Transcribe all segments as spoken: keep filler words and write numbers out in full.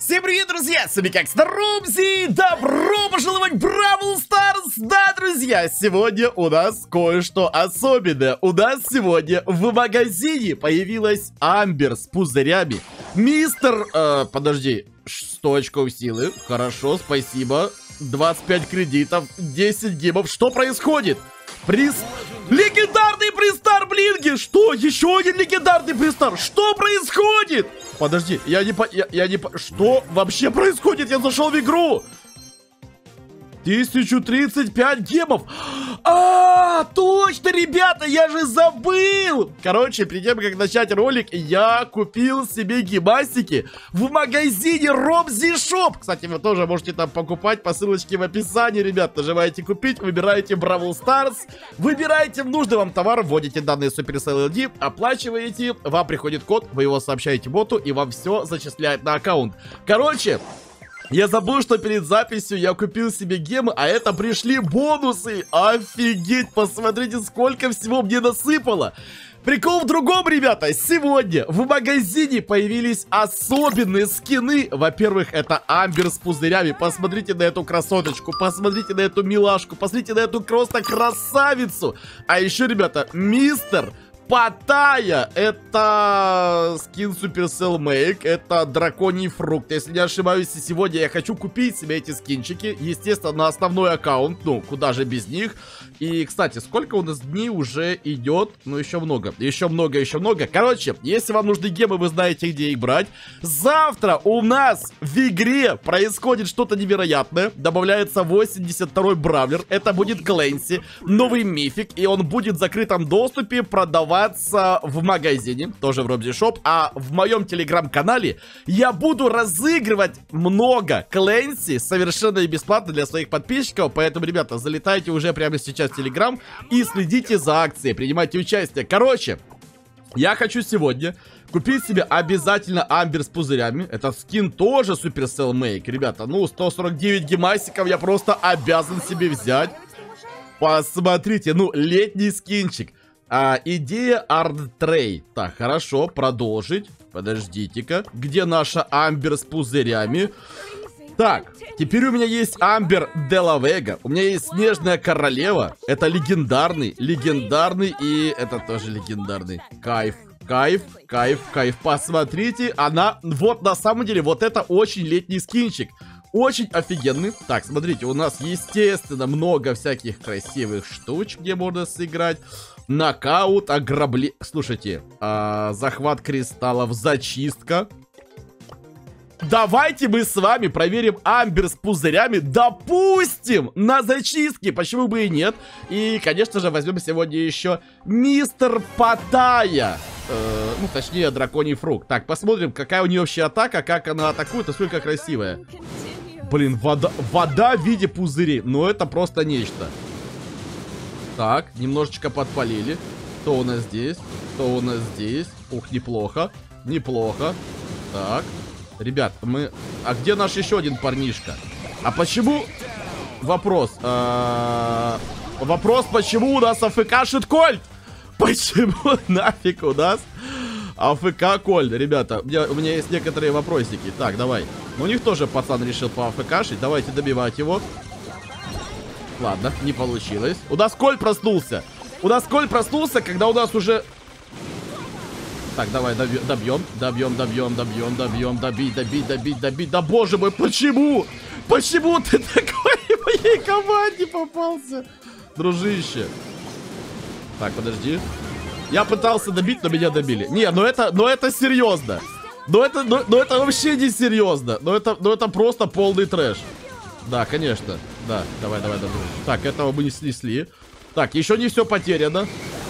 Всем привет, друзья! С вами как Старумзи! Добро пожаловать в Бравл Старс! Да, друзья, сегодня у нас кое-что особенное. У нас сегодня в магазине появилась Амбер с пузырями. Мистер... Э, подожди, сто очков силы. Хорошо, спасибо. двадцать пять кредитов, десять гемов. Что происходит? Приз... Легендарный пристар Блинги! Что? Еще один легендарный пристар? Что происходит? Подожди, я не по... Я, я не по... Что вообще происходит? Я зашел в игру! тысяча тридцать пять гемов! А, точно, ребята, я же забыл! Короче, перед тем, как начать ролик, я купил себе гемасики в магазине Ромзи Шоп. Кстати, вы тоже можете там покупать по ссылочке в описании, ребят. Нажимаете купить, выбираете Бравл Старс, выбираете нужный вам товар, вводите данные Supercell эл ди, оплачиваете, вам приходит код, вы его сообщаете боту, и вам все зачисляет на аккаунт. Короче... Я забыл, что перед записью я купил себе гемы, а это пришли бонусы. Офигеть, посмотрите, сколько всего мне насыпало. Прикол в другом, ребята. Сегодня в магазине появились особенные скины. Во-первых, это Амбер с пузырями. Посмотрите на эту красоточку, посмотрите на эту милашку, посмотрите на эту просто красавицу. А еще, ребята, мистер... Паттайя, это скин Supercell Make, это драконий фрукт, если не ошибаюсь. И сегодня я хочу купить себе эти скинчики, естественно, на основной аккаунт, ну, куда же без них. И, кстати, сколько у нас дней уже идет? Ну, еще много, еще много, еще много. Короче, если вам нужны гемы, вы знаете, где их брать. Завтра у нас в игре происходит что-то невероятное. Добавляется восемьдесят второй бравлер, это будет Клэнси, новый мифик, и он будет в закрытом доступе продаваться в магазине, тоже в Ромзи Шоп. А в моем телеграм-канале я буду разыгрывать много Клэнси совершенно бесплатно для своих подписчиков. Поэтому, ребята, залетайте уже прямо сейчас в телеграм и следите за акцией, принимайте участие. Короче, я хочу сегодня купить себе обязательно Амбер с пузырями. Этот скин тоже Supercell Make, ребята. Ну, сто сорок девять гемасиков я просто обязан себе взять. Посмотрите, ну, летний скинчик. А, идея арт-трей. Так, хорошо, продолжить. Подождите-ка. Где наша Амбер с пузырями? Так, теперь у меня есть Амбер де ла Вега. У меня есть Снежная Королева. Это легендарный, легендарный и это тоже легендарный. Кайф, кайф, кайф, кайф. Посмотрите, она... Вот на самом деле, вот это очень летний скинчик. Очень офигенный. Так, смотрите, у нас, естественно, много всяких красивых штучек, где можно сыграть. Нокаут, ограбление. Слушайте, а, захват кристаллов, зачистка. Давайте мы с вами проверим Амбер с пузырями, допустим, на зачистке, почему бы и нет. И, конечно же, возьмем сегодня еще Мистер Паттайя. Э, ну, точнее, драконий фрукт. Так, посмотрим, какая у нее вообще атака, как она атакует, насколько красивая. Блин, вода, вода в виде пузырей, ну это просто нечто. Так, немножечко подпалили. Что у нас здесь? Что у нас здесь? Ух, неплохо, неплохо. Так. Ребят, мы... А где наш еще один парнишка? А почему... Вопрос. А... Вопрос, почему у нас АФК-шит Кольт? Почему нафиг у нас АФК Кольт? Ребята, у меня, у меня есть некоторые вопросики. Так, давай. У них тоже пацан решил по АФК-шить. Давайте добивать его. Ладно, не получилось. У нас Кольт проснулся. У нас Кольт проснулся, когда у нас уже... Так, давай добьем, добьем, добьем, добьем, добьем, добьем, добить, добить, добить, добить. Да боже мой, почему? Почему ты такой в моей команде попался, дружище? Так, подожди. Я пытался добить, но меня добили. Не, ну это, ну это серьезно. Ну это, ну, ну это вообще не серьезно. Ну это, ну это просто полный трэш. Да, конечно. Да, давай, давай, давай. Так, этого мы не снесли. Так, еще не все потеряно.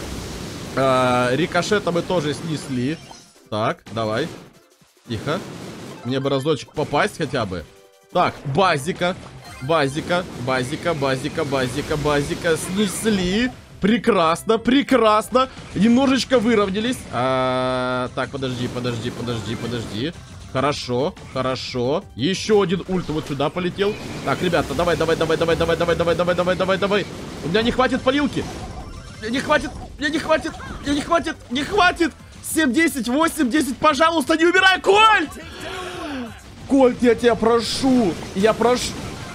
А, рикошета мы тоже снесли. Так, давай. Тихо. Мне бы разочек попасть хотя бы. Так, базика. Базика, базика, базика, базика, базика. Снесли. Прекрасно, прекрасно. Немножечко выровнялись. А, так, подожди, подожди, подожди, подожди. Хорошо, хорошо. Еще один ульт вот сюда полетел. Так, ребята, давай, давай, давай, давай, давай, давай, давай, давай, давай, давай, давай. У меня не хватит полилки. Мне не хватит, мне не хватит, мне не хватит, не хватит. семь, десять, восемь, десять, пожалуйста, не умирай, Кольт! Кольт, я тебя прошу. Я прошу.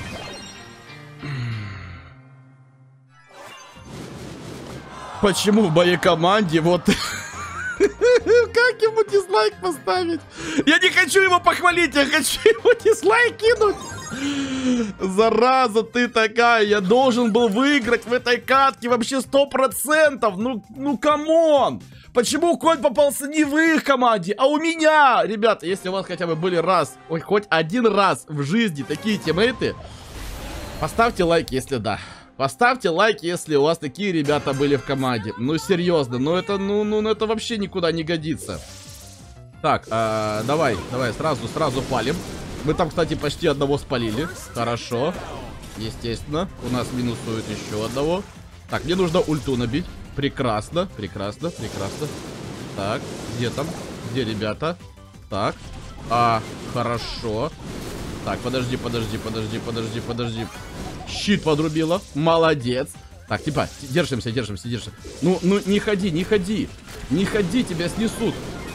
Почему в моей команде вот... Как ему дизлайк поставить? Я не хочу его похвалить, я хочу его дизлайк кинуть. Зараза ты такая, я должен был выиграть в этой катке вообще сто процентов. Ну, ну камон. Почему Кольт попался не в их команде, а у меня? Ребята, если у вас хотя бы были раз, ой, хоть один раз в жизни такие тиммейты, поставьте лайк, если да. Поставьте лайк, если у вас такие ребята были в команде. Ну, серьезно, ну это, ну, ну, это вообще никуда не годится. Так, э, давай, давай, сразу, сразу палим. Мы там, кстати, почти одного спалили. Хорошо. Естественно, у нас минусует еще одного. Так, мне нужно ульту набить. Прекрасно, прекрасно, прекрасно. Так, где там? Где ребята? Так, а, хорошо. Так, подожди, подожди, подожди, подожди, подожди. Щит подрубила. Молодец. Так, типа, держимся, держимся, держимся. Ну, ну, не ходи, не ходи. Не ходи, тебя снесут.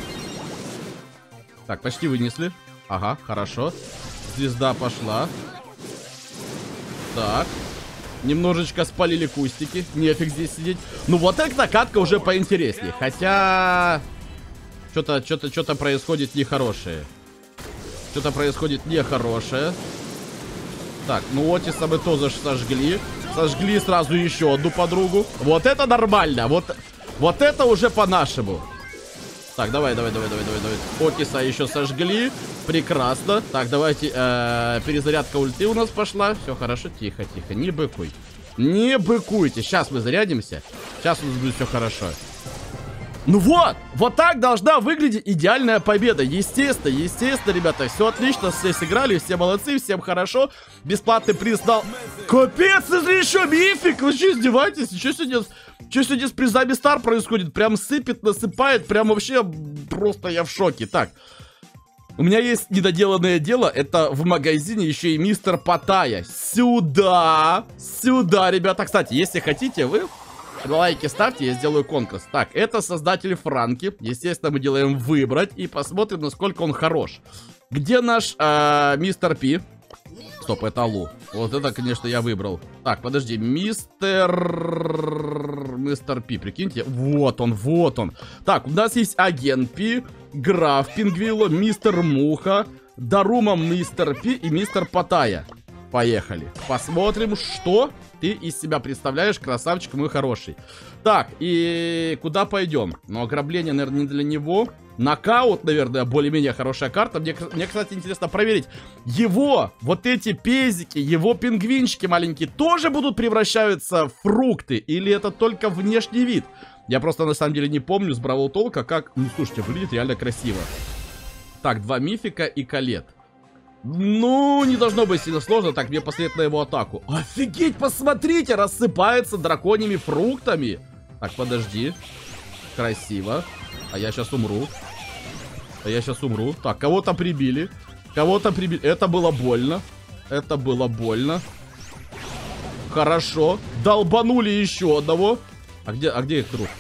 Так, почти вынесли. Ага, хорошо. Звезда пошла. Так. Немножечко спалили кустики. Нефиг здесь сидеть. Ну, вот эта катка уже поинтереснее. Хотя... Что-то, что-то, что-то происходит нехорошее. Что-то происходит нехорошее. Так, ну Отиса мы тоже сожгли. Сожгли сразу еще одну подругу. Вот это нормально. Вот, вот это уже по-нашему. Так, давай, давай, давай, давай, давай, давай. Отиса еще сожгли. Прекрасно. Так, давайте. Э, перезарядка ульты у нас пошла. Все хорошо. Тихо, тихо. Не быкуй. Не быкуйте. Сейчас мы зарядимся. Сейчас у нас будет все хорошо. Ну вот, вот так должна выглядеть идеальная победа. Естественно, естественно, ребята, все отлично, все сыграли, все молодцы, всем хорошо. Бесплатный приз дал. Капец, это еще мифик, вы что, издеваетесь? Что сегодня, что сегодня с призами Стар происходит? Прям сыпет, насыпает, прям вообще просто я в шоке. Так, у меня есть недоделанное дело, это в магазине еще и мистер Паттайя. Сюда, сюда, ребята. Кстати, если хотите, вы... лайки ставьте, я сделаю конкурс. Так, это создатель Франки. Естественно, мы делаем выбрать и посмотрим, насколько он хорош. Где наш э, мистер Пи? Стоп, это Алу. Вот это, конечно, я выбрал. Так, подожди, мистер... Мистер Пи, прикиньте. Вот он, вот он. Так, у нас есть агент Пи, граф Пингвило, мистер Муха, Дарума, мистер Пи и мистер Паттайя. Поехали. Посмотрим, что ты из себя представляешь, красавчик мой хороший. Так, и куда пойдем? Ну, ограбление, наверное, не для него. Нокаут, наверное, более-менее хорошая карта. Мне, мне, кстати, интересно проверить. Его, вот эти пезики, его пингвинчики маленькие тоже будут превращаться в фрукты? Или это только внешний вид? Я просто, на самом деле, не помню с Бравл Толка, как... Ну, слушайте, выглядит реально красиво. Так, два мифика и Колет. Ну, не должно быть сильно сложно. Так, мне посмотреть на его атаку. Офигеть, посмотрите, рассыпается драконьими фруктами. Так, подожди. Красиво. А я сейчас умру. А я сейчас умру. Так, кого-то прибили. Кого-то прибили. Это было больно. Это было больно. Хорошо. Долбанули еще одного. А где, а где их труп?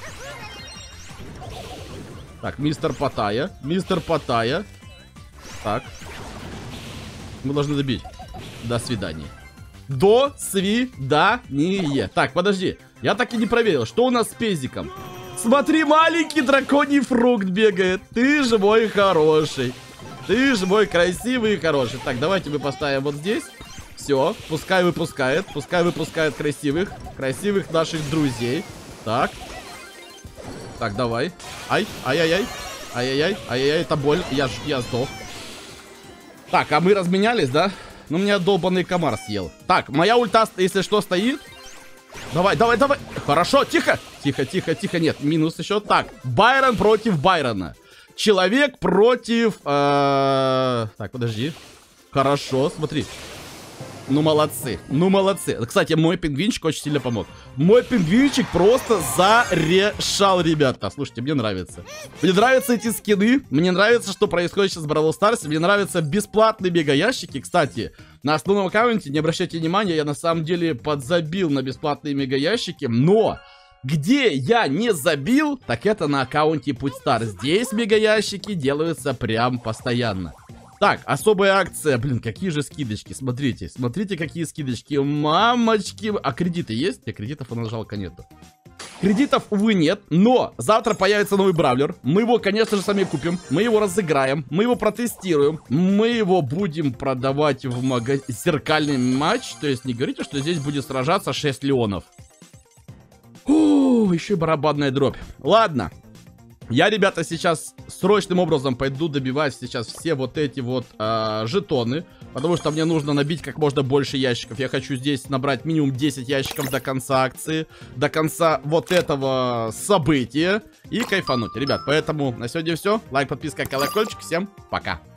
Так, мистер Паттайя. Мистер Паттайя. Так. Мы должны добить. До свидания. До свидания. Так, подожди. Я так и не проверил. Что у нас с пезиком? Смотри, маленький драконий фрукт бегает. Ты же мой хороший. Ты же мой красивый и хороший. Так, давайте мы поставим вот здесь. Все, пускай выпускает. Пускай выпускает красивых. Красивых наших друзей. Так. Так, давай. Ай, ай-яй-яй. Ай-яй-яй. Ай-яй-яй, это боль. Я, я сдох. Так, а мы разменялись, да? Ну, меня долбанный комар съел. Так, моя ульта, если что, стоит. Давай, давай, давай. Хорошо, тихо. Тихо, тихо, тихо. Нет, минус еще. Так, Байрон против Байрона. Человек против... Э... Так, подожди. Хорошо, смотри. Ну, молодцы. Ну, молодцы. Кстати, мой пингвинчик очень сильно помог. Мой пингвинчик просто зарешал, ребята. Слушайте, мне нравится. Мне нравятся эти скины. Мне нравится, что происходит сейчас в Бравл Старсе. Мне нравятся бесплатные мега-ящики. Кстати, на основном аккаунте, не обращайте внимания, я на самом деле подзабил на бесплатные мега-ящики. Но... где я не забил, так это на аккаунте Путь Стар. Здесь мега-ящики делаются прям постоянно. Так, особая акция. Блин, какие же скидочки. Смотрите, смотрите, какие скидочки. Мамочки. А кредиты есть? Я кредитов у нас жалко нету. Кредитов, увы, нет. Но завтра появится новый бравлер. Мы его, конечно же, сами купим. Мы его разыграем. Мы его протестируем. Мы его будем продавать в магазине. Зеркальный матч. То есть не говорите, что здесь будет сражаться шесть леонов. О, еще и барабанная дробь. Ладно. Я, ребята, сейчас срочным образом пойду добивать сейчас все вот эти вот э, жетоны. Потому что мне нужно набить как можно больше ящиков. Я хочу здесь набрать минимум десять ящиков до конца акции. До конца вот этого события. И кайфануть, ребят. Поэтому на сегодня все. Лайк, подписка, колокольчик. Всем пока.